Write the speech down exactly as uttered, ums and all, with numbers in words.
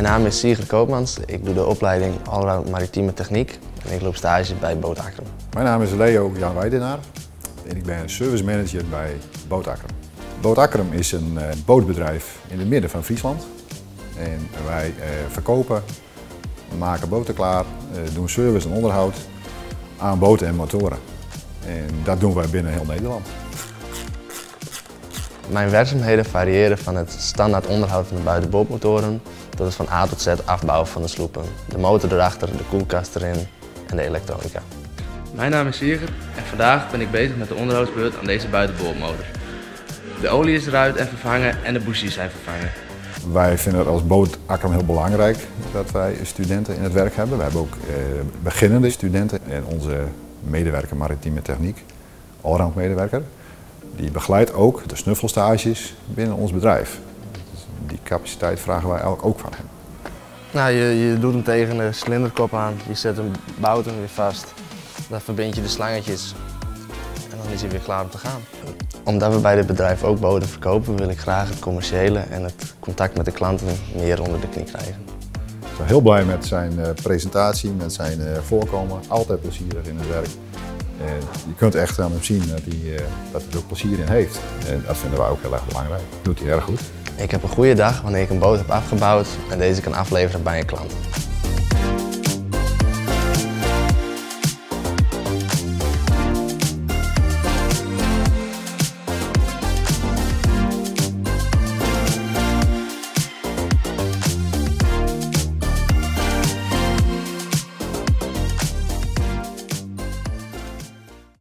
Mijn naam is Sigrid Koopmans. Ik doe de opleiding Allround Maritieme Techniek en ik loop stage bij Boot Akrum. Mijn naam is Leo Jan Weidenaar en ik ben service manager bij Boot Akrum. Boot Akrum is een uh, bootbedrijf in het midden van Friesland. En wij uh, verkopen, maken boten klaar, uh, doen service en onderhoud aan boten en motoren. En dat doen wij binnen heel Nederland. Mijn werkzaamheden variëren van het standaard onderhoud van de buitenbootmotoren tot het van A tot Z afbouwen van de sloepen, de motor erachter, de koelkast erin en de elektronica. Mijn naam is Sigrid en vandaag ben ik bezig met de onderhoudsbeurt aan deze buitenbootmotor. De olie is eruit en vervangen en de bushings zijn vervangen. Wij vinden het als Boot Akrum heel belangrijk dat wij studenten in het werk hebben. We hebben ook eh, beginnende studenten en onze medewerker maritieme techniek, allround medewerker. Die begeleidt ook de snuffelstages binnen ons bedrijf. Die capaciteit vragen wij eigenlijk ook van hem. Nou, je, je doet hem tegen de cilinderkop aan, je zet hem, bouwt hem weer vast. Dan verbind je de slangetjes en dan is hij weer klaar om te gaan. Omdat we bij dit bedrijf ook boten verkopen, wil ik graag het commerciële en het contact met de klanten meer onder de knie krijgen. Ik ben heel blij met zijn presentatie, met zijn voorkomen. Altijd plezierig in het werk. En je kunt echt aan hem zien dat hij, dat hij er ook plezier in heeft. En dat vinden wij ook heel erg belangrijk. Dat doet hij erg goed. Ik heb een goede dag wanneer ik een boot heb afgebouwd en deze kan afleveren bij een klant.